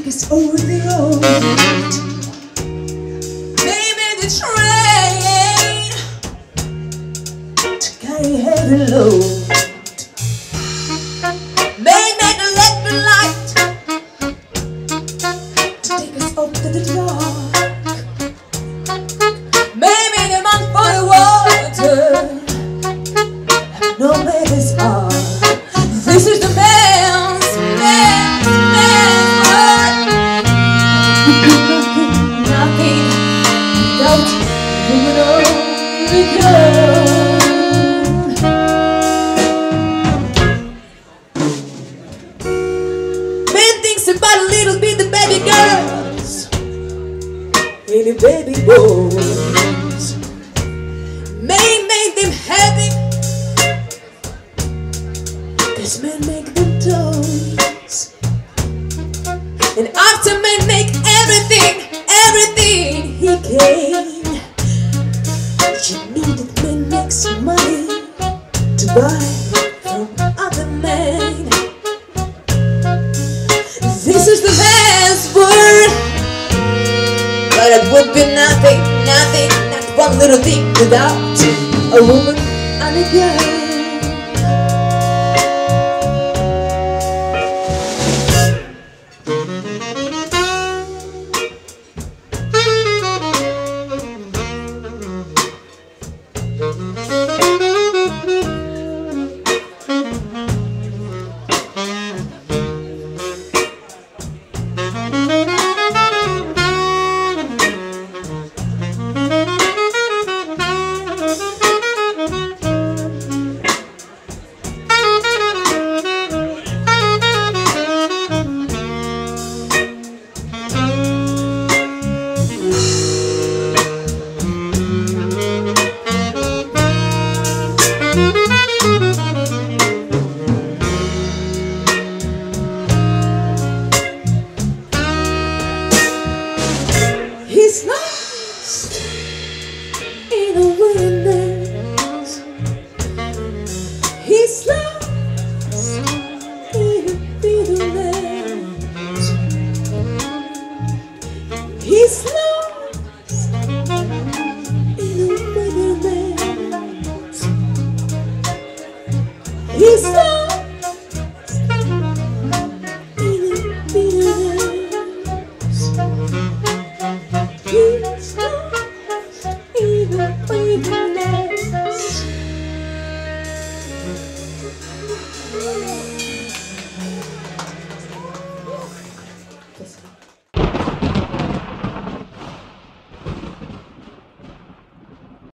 us over the road. Maybe the train to carry heavy load. Maybe the electric light to take us up to the dark. Maybe the man for the water. No man's heart. This is the man's word. Nothing without moving on the ground. Man thinks about a little bit the baby girls and the baby boys. May make them happy. This man make them toys. And after man make everything he can. You know that man makes money to buy from other men. This is the man's word. But it would be nothing, not one little thing without a woman and a girl. He's lost in a wilderness. He's lost in a wilderness. He's lost in a wilderness. He's lost.